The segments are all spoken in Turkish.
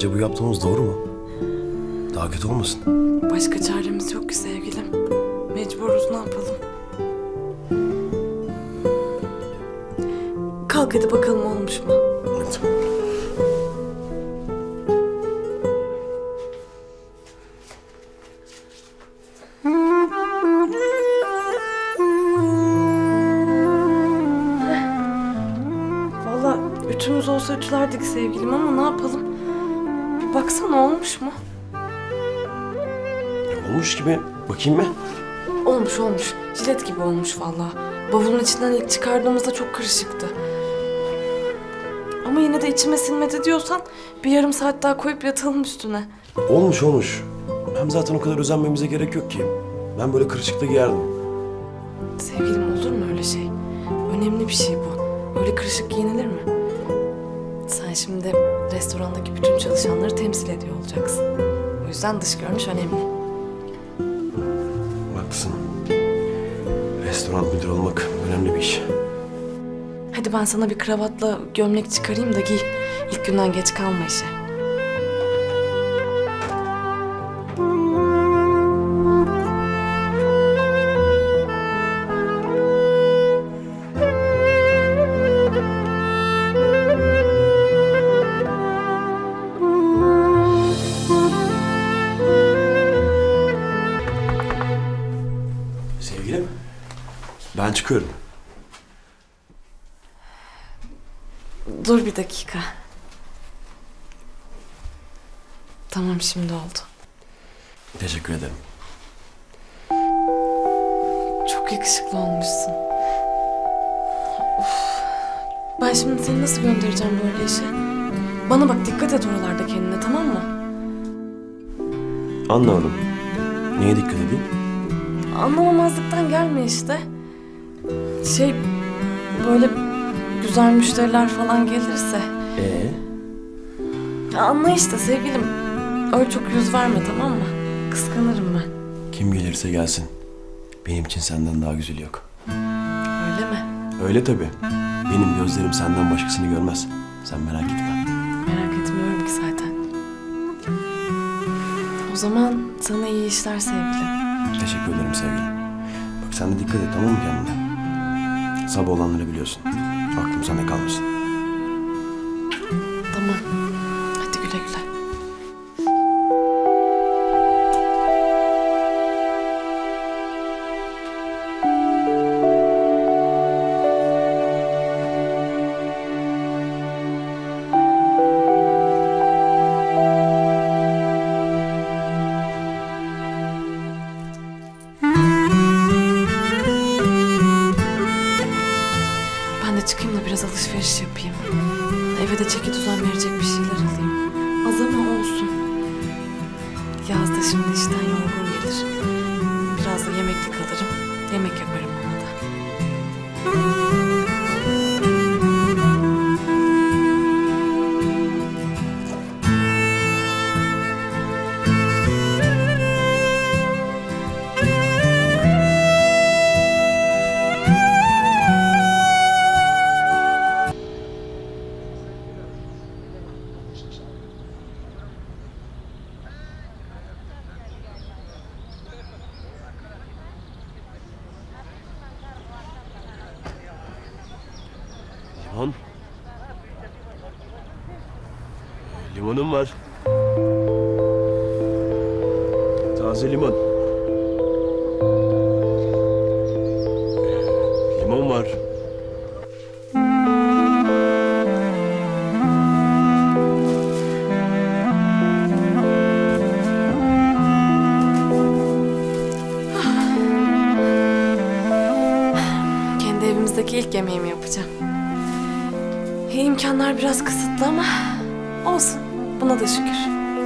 Sence bu yaptığımız doğru mu? Daha kötü olmasın? Başka çaremiz yok ki sevgilim. Mecburuz, ne yapalım? Kalk hadi bakalım olmuş mu? Evet. Vallahi ütümüz olsa ütülerdik sevgilim ama ne yapalım? Bir baksana olmuş mu? Olmuş gibi. Bakayım mı? Olmuş olmuş. Jilet gibi olmuş vallahi. Bavulun içinden ilk çıkardığımızda çok karışıktı. Ama yine de içime sinmedi diyorsan bir yarım saat daha koyup yatalım üstüne. Olmuş olmuş. Hem zaten o kadar özenmemize gerek yok ki. Ben böyle kırışıkta giyerdim. Sevgilim olur mu öyle şey? Önemli bir şey bu. Öyle kırışık giyinilir mi? Sen şimdi restorandaki bütün çalışanları temsil ediyor olacaksın. O yüzden dış görünüş önemli. Haklısın. Restoran müdürü olmak önemli bir iş. Hadi ben sana bir kravatla gömlek çıkarayım da giy. İlk günden geç kalma işe. Sevgilim, ben çıkıyorum. Dur bir dakika. Tamam şimdi oldu. Teşekkür ederim. Çok yakışıklı olmuşsun. Of. Ben şimdi seni nasıl göndereceğim böyle işe? Bana bak dikkat et oralarda kendine, tamam mı? Anlamadım. Neye dikkat edeyim? Anlamamazlıktan gelme işte. Böyle güzel müşteriler falan gelirse. Anla işte sevgilim. Öyle çok yüz verme, tamam mı? Kıskanırım ben. Kim gelirse gelsin. Benim için senden daha güzeli yok. Öyle mi? Öyle tabii. Benim gözlerim senden başkasını görmez. Sen merak etme. Merak etmiyorum ki zaten. O zaman sana iyi işler sevgilim. Teşekkür ederim sevgilim. Bak sen de dikkat et, tamam mı kendine? Sabah olanları biliyorsun. Aklım sende kalmasın. Tamam. Hadi güle güle. Ben de çıkayım da biraz alışveriş yapayım. Eve de çeki düzen verecek bir şeyler alayım. Az ama olsun. Yaz da şimdi işten yorgun gelir. Biraz da yemeklik alırım. Yemek yaparım ona da. Limon. Limonum var. Taze limon. Limon var. Kendi evimizdeki ilk yemeğimi yapacağım. İmkanlar biraz kısıtlı ama olsun. Buna da şükür.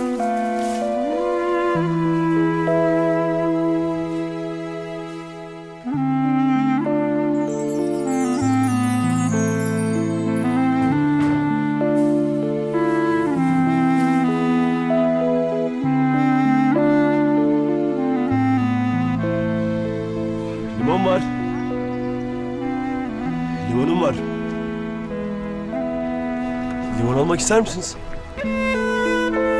Limon var. Limonum var. Limon almak ister misiniz?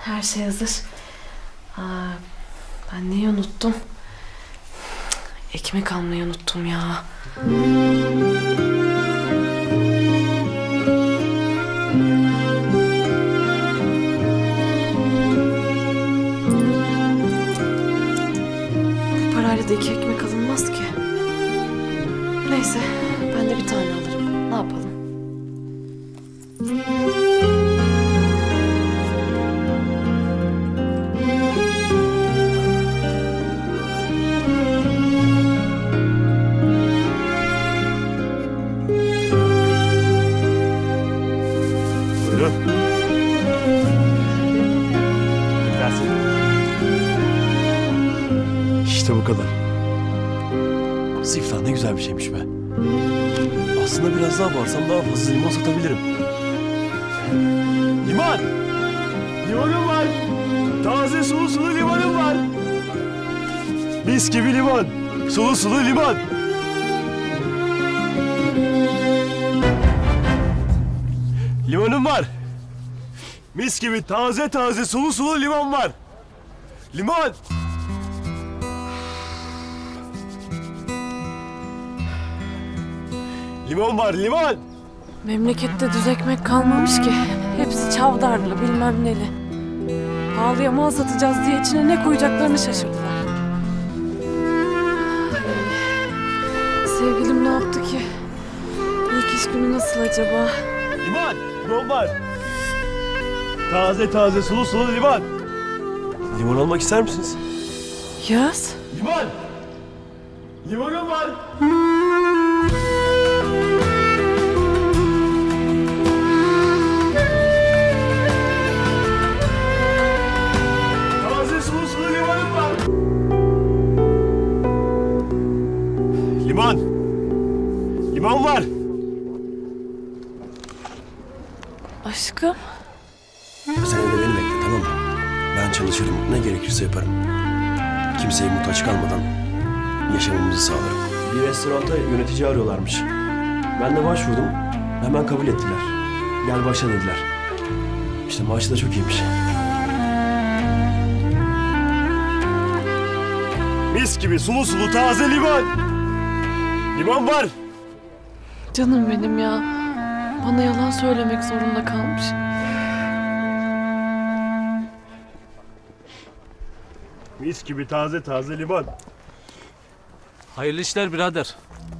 Her şey hazır. Aa, ben neyi unuttum? Ekmek almayı unuttum ya. Bu parayla da 2 ekmek alınmaz ki. Neyse, ben de bir tane alırım. Ne yapalım? Buyurun. Gelsin. İşte bu kadar. Siftah ne güzel bir şeymiş be. Aslında biraz daha varsam daha fazla limon satabilirim. Limon! Limonum var. Taze sulu sulu limonum var. Mis gibi limon. Sulu sulu limon. Limonum var. Mis gibi taze taze sulu sulu limon var. Limon. Limon var, limon. Memlekette düz ekmek kalmamış ki. Hepsi çavdarlı, bilmem neli. Pahalıya mal satacağız diye içine ne koyacaklarını şaşırdılar. Sevgilim ne yaptı ki? İlk iş günü nasıl acaba? Limon, limon var. Taze taze sulu sulu limon. Limon almak ister misiniz? Yaz. Limon. Limonum var. Taze sulu sulu limonum var. Limon. Limon var. Aşkım. Sen evde beni bekle, tamam mı? Ben çalışırım, ne gerekirse yaparım. Kimseye muhtaç kalmadan yaşamamızı sağlarım. Bir restoranda yönetici arıyorlarmış. Ben de başvurdum, hemen kabul ettiler. Gel başla dediler. İşte maaşı da çok iyiymiş. Mis gibi sulu sulu taze limon. Limon var. Canım benim ya. Bana yalan söylemek zorunda kalmış. Mis gibi taze taze limon. Hayırlı işler birader.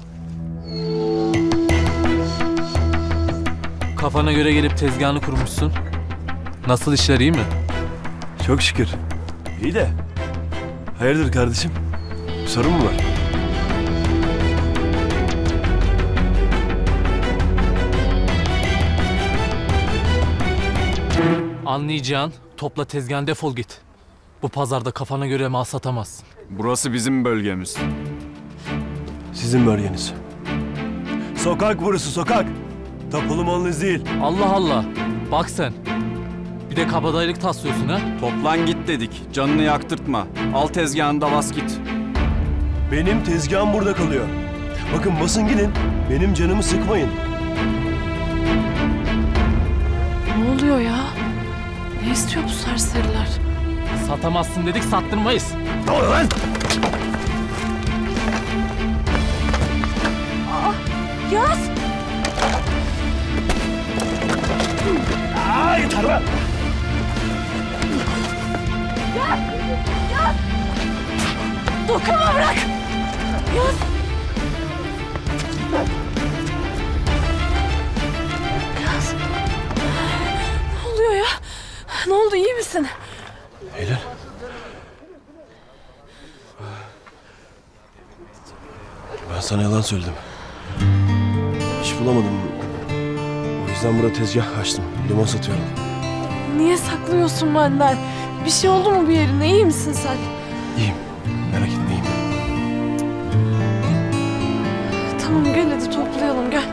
Kafana göre gelip tezgahını kurmuşsun. Nasıl işler, iyi mi? Çok şükür. İyi de. Hayırdır kardeşim? Sorun mu var? Anlayacağın, topla tezgahını, defol git. Bu pazarda kafana göre mal satamazsın. Burası bizim bölgemiz. Sizin bölgeniz. Sokak burası, sokak. Tapulu malınız değil. Allah Allah, bak sen. Bir de kabadayılık taslıyorsun ha? Toplan git dedik. Canını yaktırtma. Al tezgahını da bas git. Benim tezgahım burada kalıyor. Bakın basın gidin. Benim canımı sıkmayın. Ne oluyor ya? Ne istiyor bu serseriler? Satamazsın dedik, sattırmayız. Ne oluyor lan? Yaz! Aa, yeter be! Dokunma, bırak! Yaz! Yaz! Ne oluyor ya? Ne oldu, iyi misin? Eylül. Ben sana yalan söyledim. İş bulamadım. O yüzden burada tezgah açtım. Limon satıyorum. Niye saklıyorsun benden? Bir şey oldu mu bir yerine? İyi misin sen? İyiyim. Merak etme, iyiyim. Tamam, gel hadi toplayalım, gel.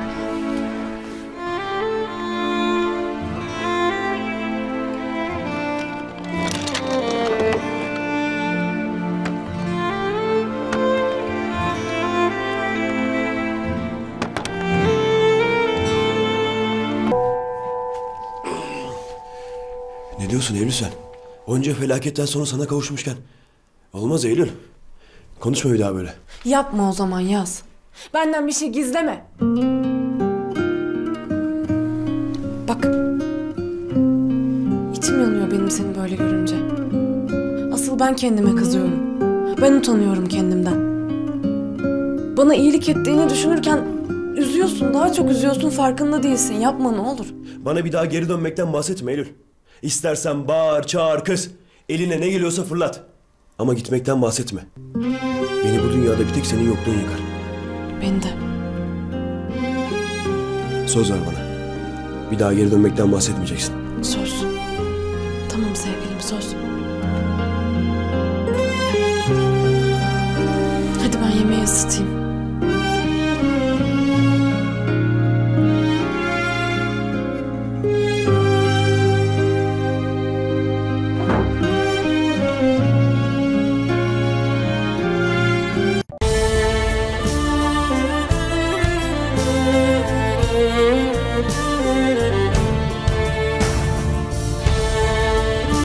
Ne diyorsun Eylül sen? Onca felaketten sonra sana kavuşmuşken. Olmaz Eylül. Konuşma bir daha böyle. Yapma o zaman Yaz. Benden bir şey gizleme. Bak. İçim yanıyor benim seni böyle görünce. Asıl ben kendime kızıyorum. Ben utanıyorum kendimden. Bana iyilik ettiğini düşünürken üzüyorsun, daha çok üzüyorsun, farkında değilsin. Yapma ne olur. Bana bir daha geri dönmekten bahsetme Eylül. İstersen bağır, çağır, kız. Eline ne geliyorsa fırlat. Ama gitmekten bahsetme. Beni bu dünyada bir tek senin yokluğun yıkar. Beni de. Söz ver bana. Bir daha geri dönmekten bahsetmeyeceksin. Söz. Tamam sevgilim, söz. Hadi ben yemeği ısıtayım.